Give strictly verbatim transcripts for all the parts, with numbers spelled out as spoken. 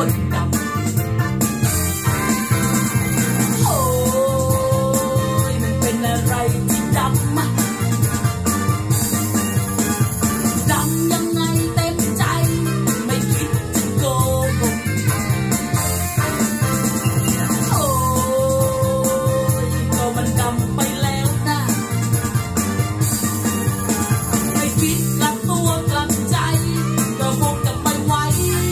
คนดำโอ้ยมันเป็นอะไรที่ดำอะดำยังไงเต็มใจไม่คิดจะโกหกโอ้ยก็มันดำไปแล้วนะไม่คิดกลับตัวกลับใจก็คงจะไม่ไหว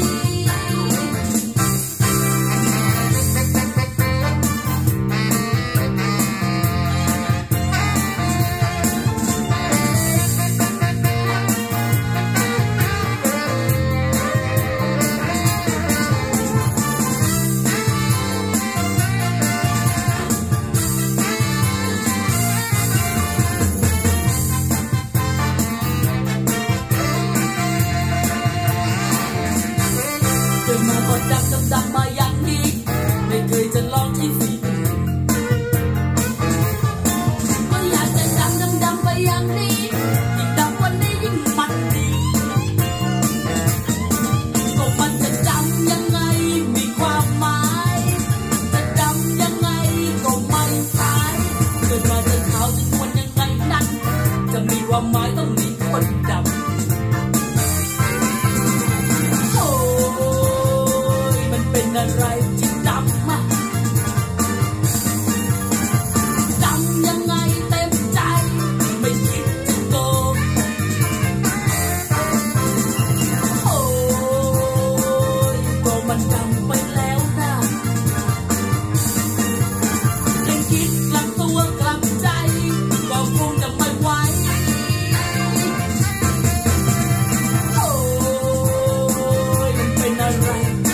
ดำดำดำมาอย่างนี้ไม่เคยจะลองใช้ฝีมือก็อยากจะดำดำดำไปอย่างนี้ยิ่งดำวันนี้ยิ่งมันดีก็มันจะดำยังไงมีความหมายจะดำยังไงก็ไม่สายเกิดมาจะขาวจะนวลยังไงนั้นจะมีความหมายต้องมีคนดำอะไรที่ดำอะดำยังไงเต็มใจไม่คิดจะโกงโอ้ยก็มันดำไปแล้วนะยังคิดกลับตัวกลับใจก็คงจะไม่ไหวโอ้ยมันเป็นอะไร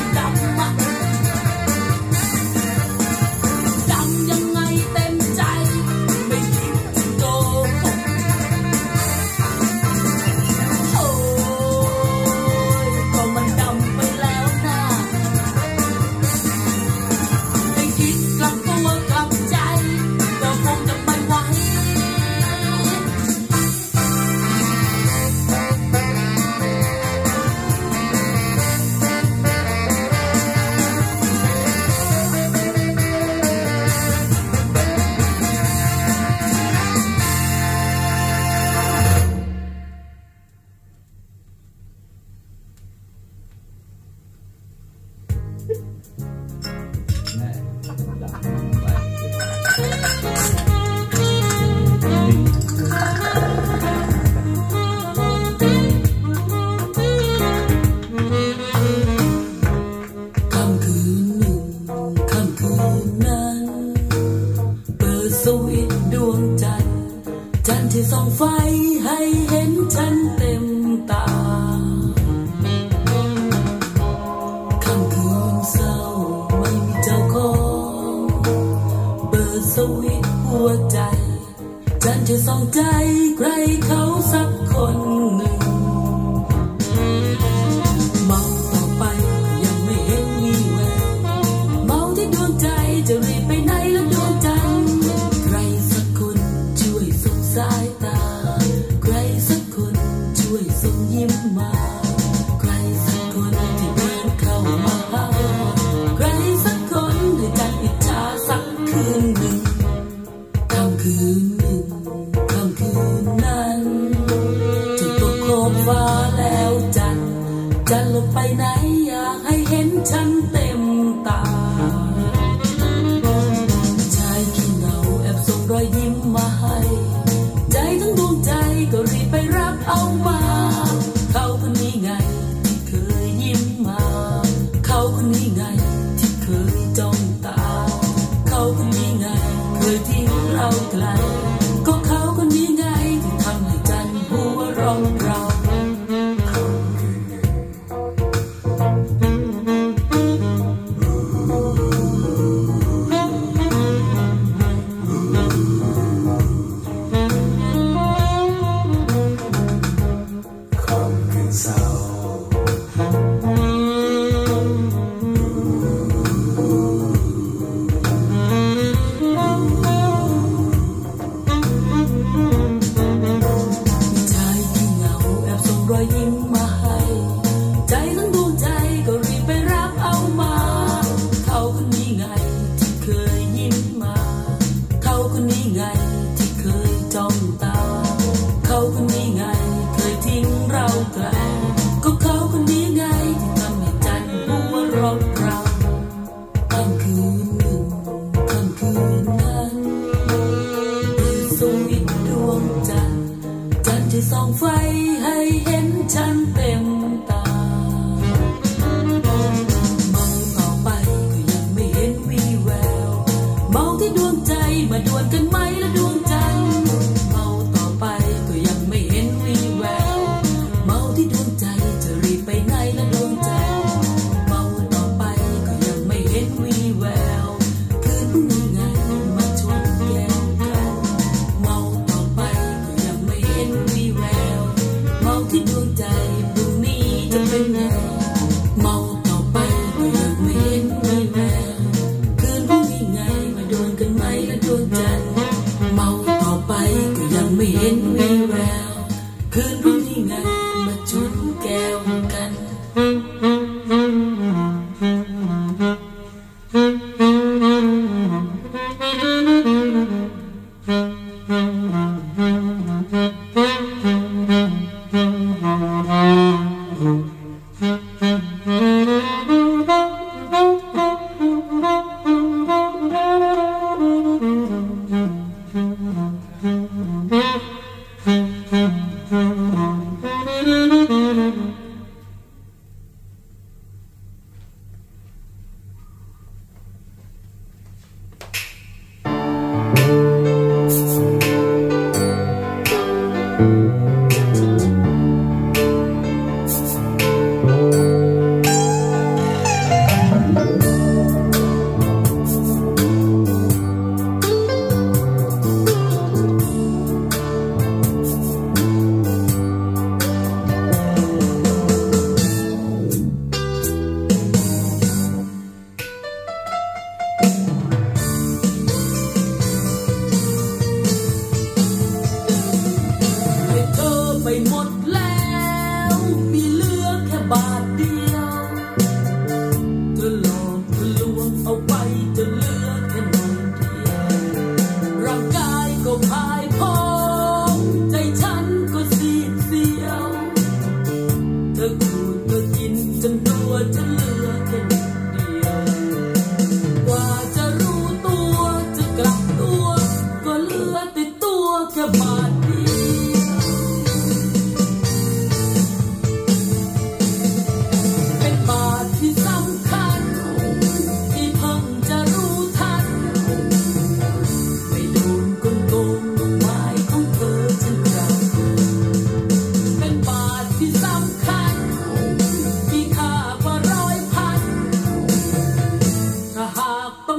สวิตดวงจันทร์จันทร์ที่ส่องไฟให้เห็นฉันเต็มตาค่ำคืนเศร้าไม่มีเจ้าของเปิดสวิตหัวใจจันทร์ที่ส่องใจใครเขาสักคนหนึ่งมองต่อไปยังไม่เห็นมีแววเมาที่ดวงใจจะรีบไปไหนแล้วดวงจันทร์สายตาใครสักคนช่วยส่งยิ้มมาใครสักคนที่เดินเข้ามาหาใครสักคนให้จันอิจฉาสักคืนหนึ่งค่ำคืนหนึ่งค่ำคืนนั้นจะตกโคมฟ้าแล้วจันจันลงไปไหนอยากให้เห็นฉันเต็มตาชายขี้เหงาแอบส่งรอยยิ้มมาให้ใจทั้งดวงใจก็รีบไปรับเอามาเขาคนนี้ไงที่เคยยิ้มมาเขาคนนี้ไงที่เคยจ้องตาเขาคนนี้ไงเคยทิ้งเราไกลก็เขาคนนี้ไงที่ทำให้จันหัวเราะเราค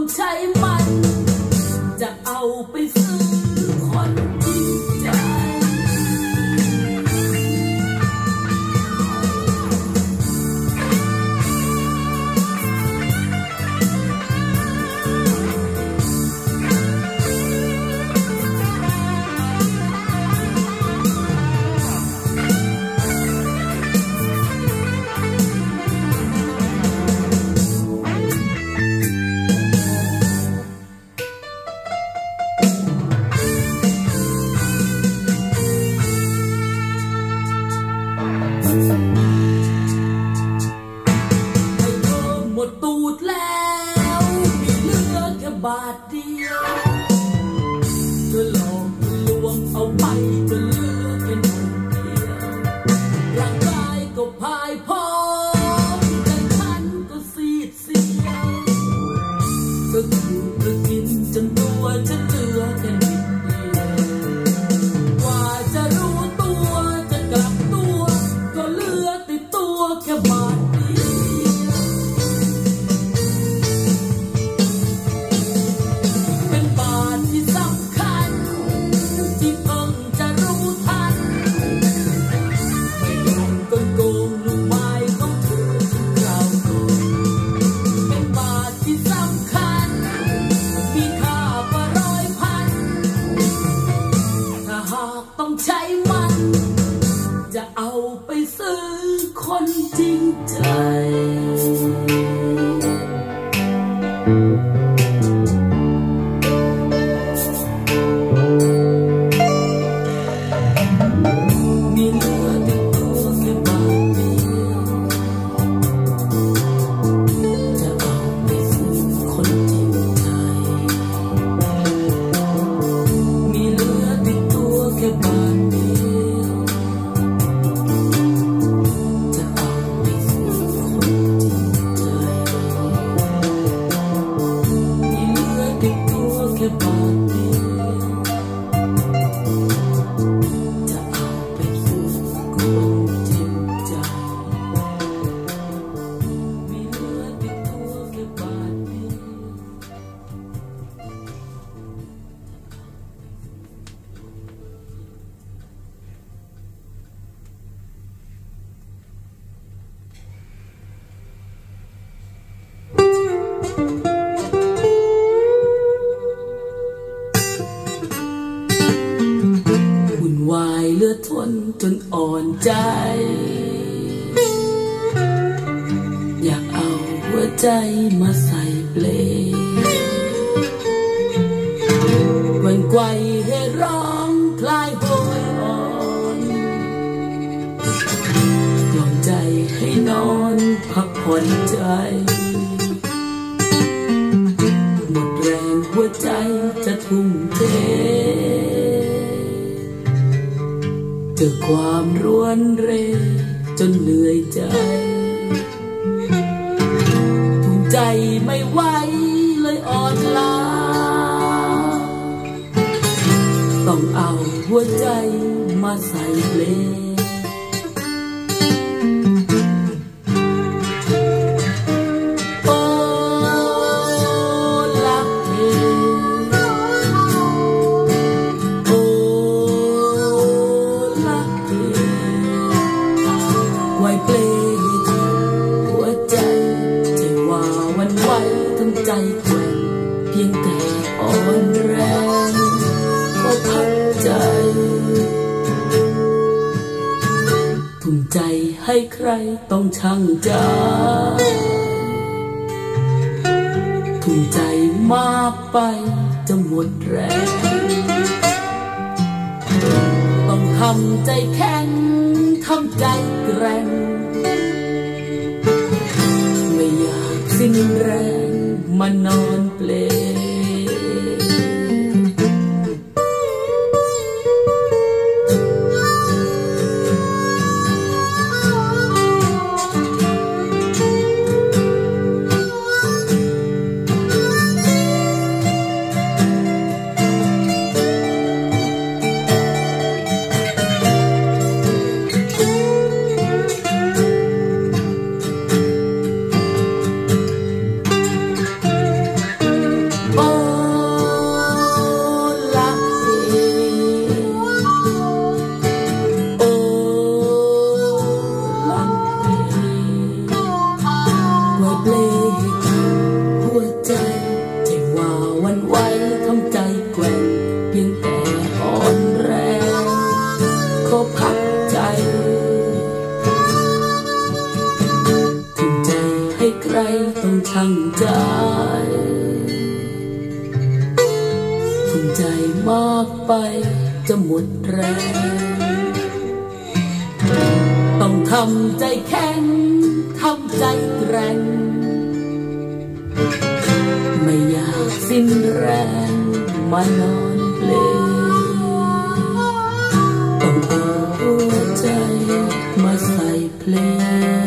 ใช้มันจะเอาไปซื้อคนจริงใจหมดตูดแล้วมีเหลือแค่บาทเดียวเธอหลอกลวงเอาไปจนเหลือแค่หนึ่งเดียวร่างกายก็พ่ายพร้อมแต่ฉันก็ซีดเซียวเธอถูกเธอกินจนตัวฉันเหลือแค่นิดเดียวกว่าจะรู้ตัวจะกลับตัวก็เหลือติดตัวแค่บาทเดียวต้องใช้มันจะเอาไปซื้อคนจริงใจมีเหลือติดตัวแค่บาทเดียวจะเอาไปซื้อคนจริงใจมีเหลือติดตัวแค่บาทเดียวจะเอาไปซื้อคนจริงใจมีเหลือติดตัวแค่บาทเดียวจะเอาไปซื้อคนจริงใจมีเหลือติดตัวแค่บาทเดียววุ่นวายเหลือทนจนอ่อนใจอยากเอาหัวใจมาใส่เปลกวนไกวให้ร้องคลายโหยอ่อนกล่อมใจให้นอนพักผ่อนใจหมดแรงหัวใจจะทุ่มเทเจอความร้วนเรจนเหนื่อยใจทุ่มใจไม่ไหวเลยอ่อนล้าต้องเอาหัวใจมาใส่เพลงโอ้รักเธอโอ้รักเธอไว้เพลงให้เธอหัวใจใจว่าวันไหวทั้งใจแกว่งเพียงแต่อ่อนแรงก็พักใจทุ่มใจให้ใครต้องชั่งใจทุ่มใจมากไปจะหมดแรงต้องทำใจแข็งทำใจแกร่งไม่อยากสิ้นแรงมานอนเปลต้องชั่งใจทุ่มใจมากไปจะหมดแรงต้องทำใจแข็งทำใจแกร่งไม่อยากสิ้นแรงมานอนเพลงต้องเอาหัวใจมาใส่เพลง